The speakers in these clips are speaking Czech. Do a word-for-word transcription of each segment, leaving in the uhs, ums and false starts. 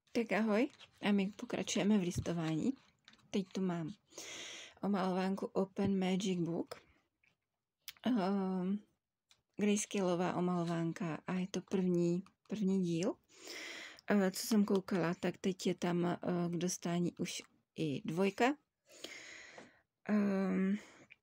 Tak ahoj a my pokračujeme v listování. Teď tu mám omalovánku Open Magic Book. Um, Grayscalová omalovánka a je to první, první díl. Uh, co jsem koukala, tak teď je tam uh, k dostání už i dvojka. Um,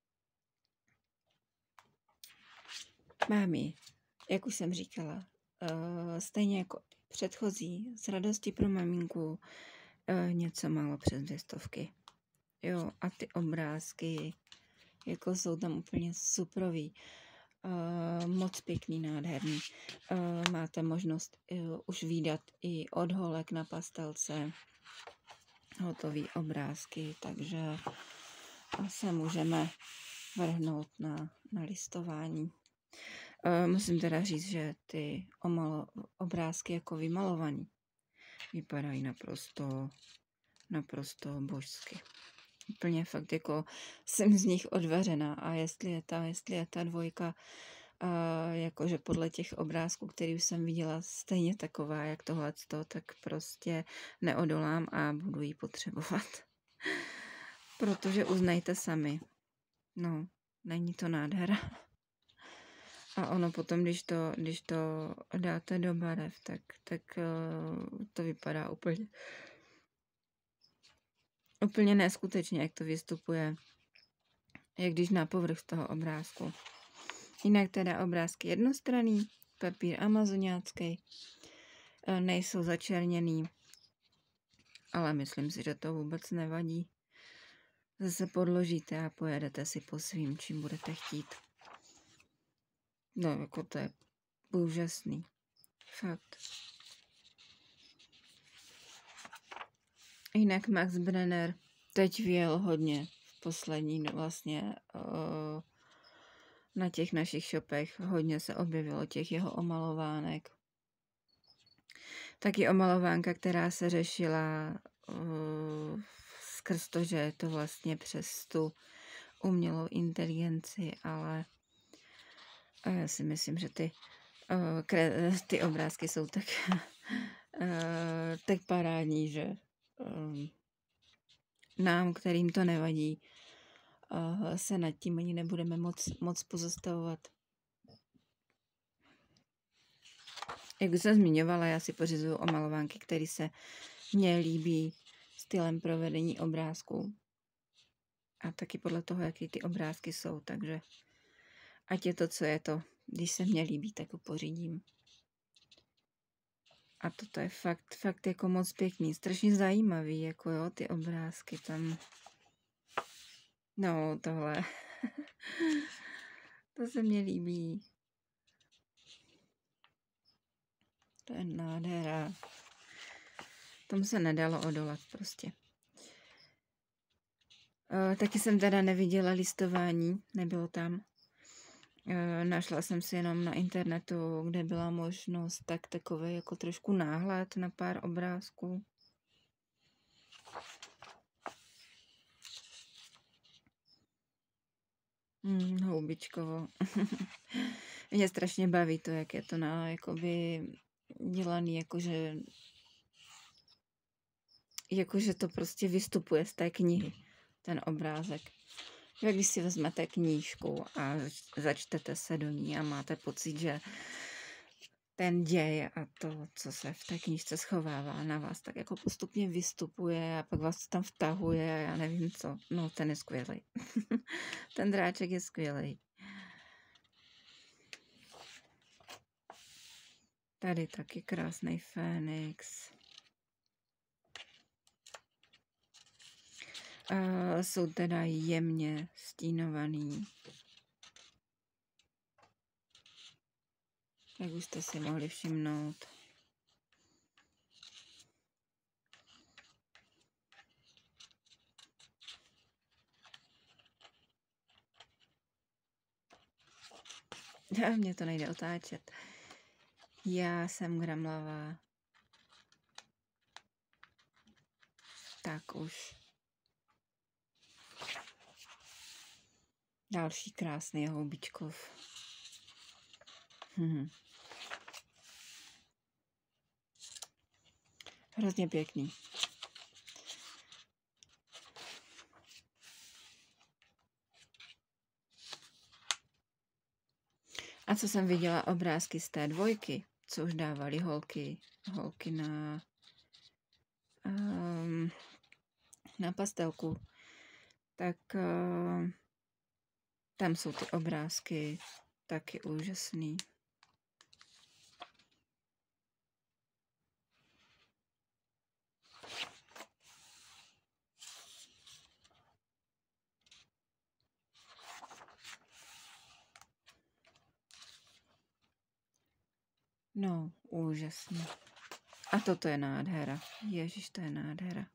mám ji, jak už jsem říkala, uh, stejně jako předchozí, z radosti pro maminku, uh, něco málo přes dvě stovky. Jo, a ty obrázky, jako jsou tam úplně suprový. Uh, moc pěkný, nádherný. Uh, máte možnost uh, už výdat i od holek na pastelce hotový obrázky, takže se můžeme vrhnout na, na listování. Uh, musím teda říct, že ty omalo, obrázky jako vymalovaný vypadají naprosto, naprosto božsky. Úplně fakt jako jsem z nich odvařená a jestli je ta, jestli je ta dvojka uh, jakože podle těch obrázků, který už jsem viděla, stejně taková jak tohleto, tak prostě neodolám a budu ji potřebovat. Protože uznejte sami, no, není to nádhera. A ono potom, když to, když to dáte do barev, tak, tak uh, to vypadá úplně úplně neskutečně, jak to vystupuje, jak když na povrch z toho obrázku. Jinak teda obrázky jednostranný, papír amazoniácký, nejsou začerněný, ale myslím si, že to vůbec nevadí. Zase podložíte a pojedete si po svým, čím budete chtít. No, jako to je úžasný. Fakt. Jinak Max Brenner teď vyjel hodně v poslední vlastně uh, na těch našich shopech. Hodně se objevilo těch jeho omalovánek. Taky omalovánka, která se řešila uh, skrz to, že je to vlastně přes tu umělou inteligenci, ale uh, já si myslím, že ty, uh, kre, ty obrázky jsou tak, uh, tak parádní, že uh, nám, kterým to nevadí, uh, se nad tím ani nebudeme moc, moc pozastavovat. Jak už jsem zmiňovala, já si pořizuju omalovánky, které se mně líbí stylem provedení obrázků. A taky podle toho, jaký ty obrázky jsou, takže ať je to, co je to. Když se mně líbí, tak ho pořídím. A toto je fakt, fakt jako moc pěkný, strašně zajímavý, jako jo, ty obrázky tam. No, tohle. To se mně líbí. To je nádhera. Tomu se nedalo odolat prostě. Uh, taky jsem teda neviděla listování, nebylo tam. Uh, našla jsem si jenom na internetu, kde byla možnost tak takový jako trošku náhled na pár obrázků. Hmm, houbičkovo. Mě strašně baví to, jak je to na, jakoby dělaný, jakože jakože to prostě vystupuje z té knihy, ten obrázek. Jak když si vezmete knížku a začtete se do ní a máte pocit, že ten děj a to, co se v té knížce schovává na vás, tak jako postupně vystupuje a pak vás to tam vtahuje a já nevím co. No, ten je skvělý. Ten dráček je skvělý. Tady taky krásný Fénix. Uh, jsou teda jemně stínovaný. Jak už jste si mohli všimnout. A mně to nejde otáčet. Já jsem gramlavá. Tak už. Další krásný houbičkov. Mhm. Hrozně pěkný. A co jsem viděla obrázky z té dvojky, co už dávali holky, holky na, um, na pastelku, tak uh, tam jsou ty obrázky taky úžasný. No, úžasný. A toto je nádhera. Ježiš, to je nádhera.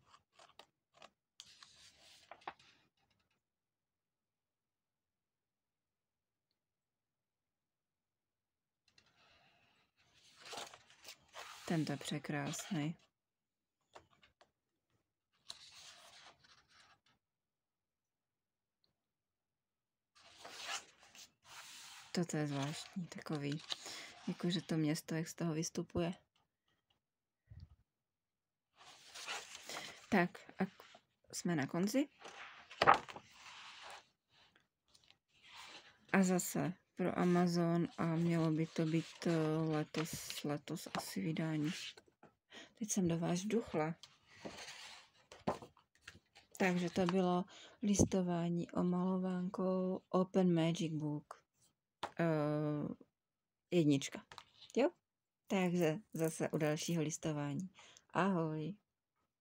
Tento je překrásný. Toto je zvláštní, takový, jakože to město, jak z toho vystupuje. Tak, a jsme na konci. A zase pro Amazon a mělo by to být letos, letos asi vydání. Teď jsem do vás vduchla. Takže to bylo listování o malovánkou Open Magic Book. Uh, jednička. Jo? Takže zase u dalšího listování. Ahoj.